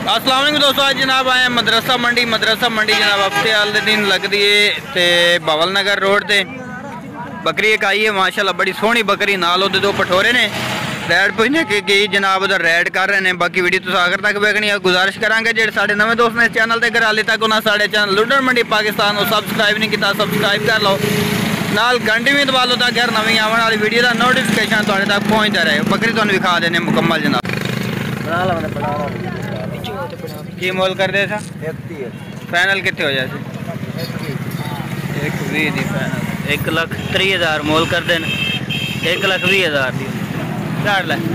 अस्सलाम वालेकुम दोस्तों, आज जनाब आए मदरसा मंडी जनाब हफ्ते वाले दिन लगती है तो बवल नगर रोड से बकरी एक आई है माशाल्लाह बड़ी सोहनी बकरी, नाल ओदे दो पठोरे ने। रेड पुछने की जनाब उधर रेड कर रहे हैं। बाकी वीडियो तुम आखिर तक वेखनी है। गुजारिश करांगे जो साढ़े नवे दोस्त ने इस चैनल पर घर हाले तक उन्होंने साढ़े चैनल लुडन मंडी पाकिस्तान को सबसक्राइब नहीं किया, सबसक्राइब कर लो, नाल घंटी भी दबा लो ताकि हर नवी आने वाली वीडियो का नोटिफिकेशन तुहाडे तक पहुँचता रहे। बकरी तुहानू विखा देने मुकम्मल जनाब। की मोल कर दे था फाइनल कितने हो जाए? 120 दी फाइनल 1,30,000 मोल कर देन। 1,20,000 दी छाड़ लै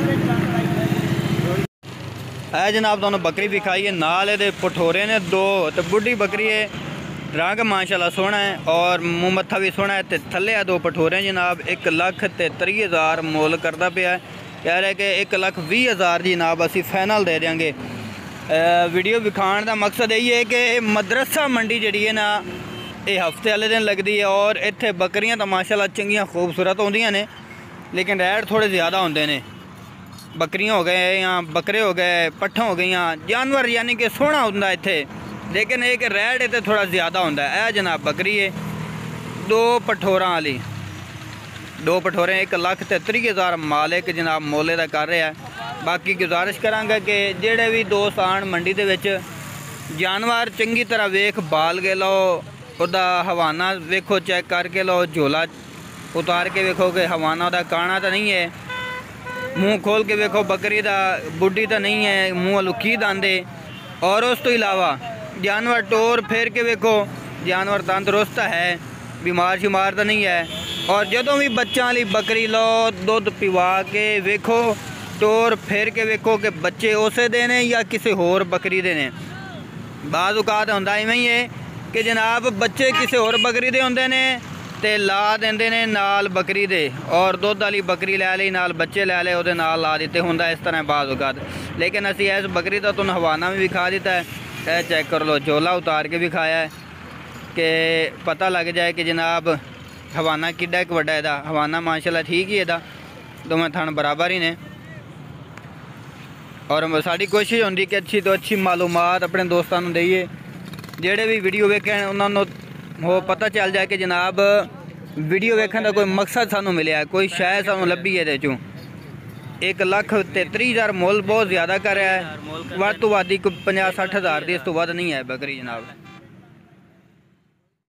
है जनाब। दोनों बकरी विखाई है, नाल ये पठोरे ने दो तो बुढ़ी बकरी है। रंग माशाल्लाह सोहना है और मुँह मत्था भी सोहना है। तो थले है दो पठोरे जनाब। 1,30,000 मोल करता पाया। कह रहे कि 1,20,000 जनाब असी फाइनल दे देंगे। वीडियो विखाण का मकसद यही है कि मदरसा मंडी जी है ना, ये हफ्ते वाले दिन लगती है और इत्थे बकरियां तो माशाल्लाह चंगियां खूबसूरत होंदियां ने, लेकिन रेट थोड़े ज़्यादा होंदे ने। बकरियां हो गए या बकरे हो गए, पट्ठा हो गई, जानवर यानी कि सोहना होंदा इत्थे, लेकिन एक रेट इत्थे थोड़ा ज़्यादा होंदा है। जनाब बकरी है दो पठोरां वाली, दो पठोरे 1,30,000 मालिक जनाब मोले का कर रहा है। बाकी गुजारिश करांगा कि जेड़े भी दोस्त आन मंडी दे विच जानवर चंगी तरह वेख बाल के लो, उदा हवाना वेखो चेक करके लो, झोला उतार के वेखो कि हवाना उदा काना तो नहीं है, मुँह खोल के वेखो बकरी का बुढ़ी तो नहीं है, मुँह लुकी दांदे। और उस तो इलावा जानवर टोर फेर के वेखो जानवर तंदुरुस्त है, बीमार शिमार तो नहीं है। और जदों भी बच्चों वाली बकरी लो दुध पिवा के वेखो, टोर फेर के वेखो कि बच्चे उसे देने या किसी होर बकरी देने। बाज़ औकात होंदा इवें ही है कि जनाब बच्चे किसी होर बकरी दे होंदे ने ते ला देंदे ने नाल बकरी दे, और दुध वाली बकरी लै ली नाल बच्चे लै ले उहदे नाल ला दिते, होंदा इस तरह बाज़ औकात। लेकिन असी इस बकरी का तुहानू हवाना भी विखा दिता है, यह चेक कर लो, झोला उतार के विखाया है कि पता लग जाए कि जनाब हवाना किड्डा एक वड्डा है। हवाना माशाल्लाह ठीक ही है, दोवें थण बराबर ही ने। और साड़ी कोशिश होंदी कि अच्छी तो अच्छी मालूमात अपने दोस्तों को दईए, जेड़े भी वीडियो वेखें उन्होंने वो पता चल जाए कि जनाब वीडियो वेखने का कोई मकसद सानू मिले, कोई शायद सानू लभी है। 1,30,000 मोल बहुत ज़्यादा कर रहा है, वध तो वध 50-60 हज़ार की, इस तो वध नहीं है बकरी जनाब।